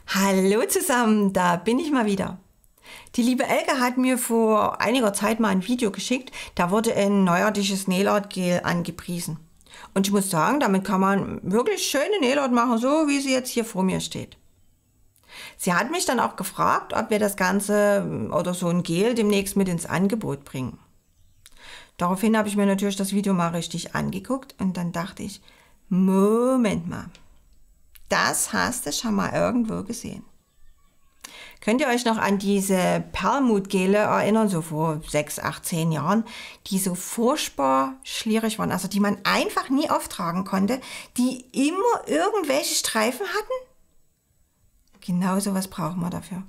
Hallo zusammen, da bin ich mal wieder. Die liebe Elke hat mir vor einiger Zeit mal ein Video geschickt, da wurde ein neuartiges Nail-Art-Gel angepriesen. Und ich muss sagen, damit kann man wirklich schöne Nail-Art machen, so wie sie jetzt hier vor mir steht. Sie hat mich dann auch gefragt, ob wir das Ganze oder so ein Gel demnächst mit ins Angebot bringen. Daraufhin habe ich mir natürlich das Video mal richtig angeguckt und dann dachte ich, Moment mal. Das hast du schon mal irgendwo gesehen. Könnt ihr euch noch an diese Perlmutt-Gele erinnern, so vor 6, 8, 10 Jahren, die so furchtbar schlierig waren, also die man einfach nie auftragen konnte, die immer irgendwelche Streifen hatten? Genau sowas brauchen wir dafür.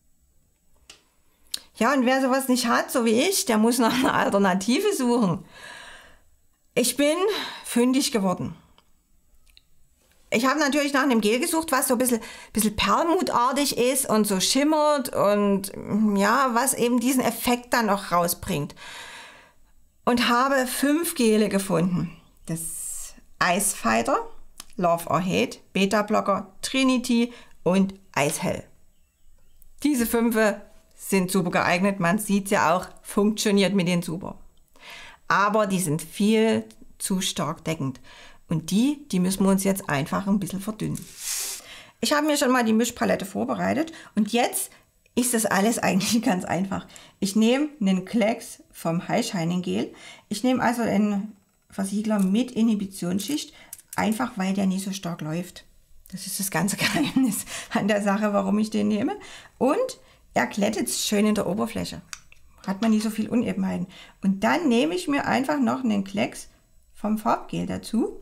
Ja, und wer sowas nicht hat, so wie ich, der muss nach einer Alternative suchen. Ich bin fündig geworden. Ich habe natürlich nach einem Gel gesucht, was so ein bisschen perlmuttartig ist und so schimmert und ja, was eben diesen Effekt dann auch rausbringt. Und habe 5 Gele gefunden. Das Ice Fighter, Love or Hate, Beta Blocker, Trinity und Eishell. Diese 5 sind super geeignet, man sieht ja auch, funktioniert mit denen super. Aber die sind viel zu stark deckend. Und die müssen wir uns jetzt einfach ein bisschen verdünnen. Ich habe mir schon mal die Mischpalette vorbereitet und jetzt ist das alles eigentlich ganz einfach. Ich nehme einen Klecks vom High Shining Gel. Ich nehme also einen Versiegler mit Inhibitionsschicht, einfach weil der nicht so stark läuft. Das ist das ganze Geheimnis an der Sache, warum ich den nehme. Und er glättet schön in der Oberfläche. Hat man nicht so viel Unebenheiten. Und dann nehme ich mir einfach noch einen Klecks vom Farbgel dazu.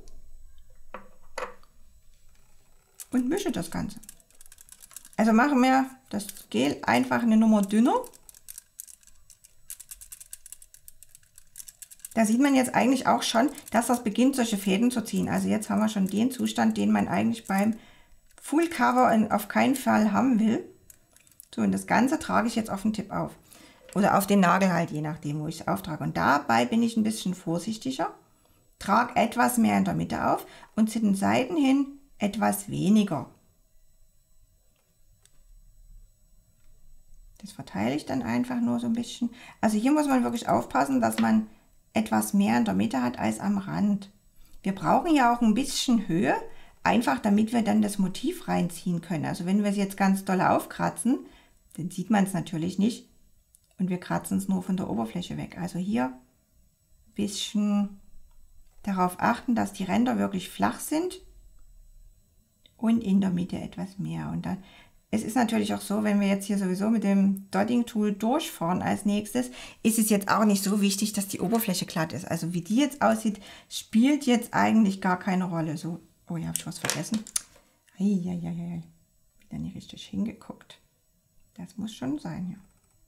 Und mische das Ganze. Also machen wir das Gel einfach eine Nummer dünner. Da sieht man jetzt eigentlich auch schon, dass das beginnt, solche Fäden zu ziehen. Also jetzt haben wir schon den Zustand, den man eigentlich beim Full Cover auf keinen Fall haben will. So, und das Ganze trage ich jetzt auf den Tipp auf. Oder auf den Nagel halt, je nachdem, wo ich es auftrage. Und dabei bin ich ein bisschen vorsichtiger. Trage etwas mehr in der Mitte auf und zu den Seiten hin etwas weniger. Das verteile ich dann einfach nur so ein bisschen. Also hier muss man wirklich aufpassen, dass man etwas mehr in der Mitte hat als am Rand. Wir brauchen ja auch ein bisschen Höhe, einfach damit wir dann das Motiv reinziehen können. Also wenn wir es jetzt ganz doll aufkratzen, dann sieht man es natürlich nicht. Und wir kratzen es nur von der Oberfläche weg. Also hier ein bisschen darauf achten, dass die Ränder wirklich flach sind. Und in der Mitte etwas mehr. Und dann, es ist natürlich auch so, wenn wir jetzt hier sowieso mit dem Dotting Tool durchfahren als nächstes, ist es jetzt auch nicht so wichtig, dass die Oberfläche glatt ist. Also wie die jetzt aussieht, spielt jetzt eigentlich gar keine Rolle. So, oh, hier habe ich was vergessen. Eieieiei, wieder nicht richtig hingeguckt. Das muss schon sein, ja.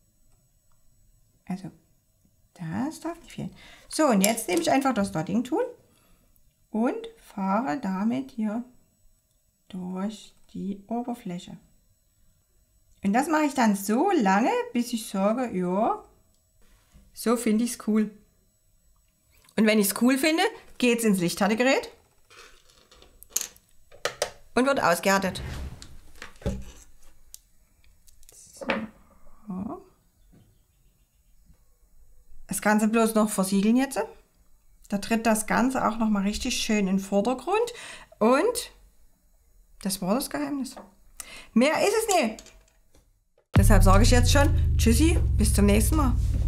Also, das darf nicht fehlen. So, und jetzt nehme ich einfach das Dotting Tool und fahre damit hier durch die Oberfläche. Und das mache ich dann so lange, bis ich sage, ja, so finde ich es cool. Und wenn ich es cool finde, geht es ins Lichthärtegerät und wird ausgehärtet. So. Das Ganze bloß noch versiegeln jetzt. Da tritt das Ganze auch noch mal richtig schön in den Vordergrund und das war das Geheimnis. Mehr ist es nicht. Deshalb sage ich jetzt schon, tschüssi, bis zum nächsten Mal.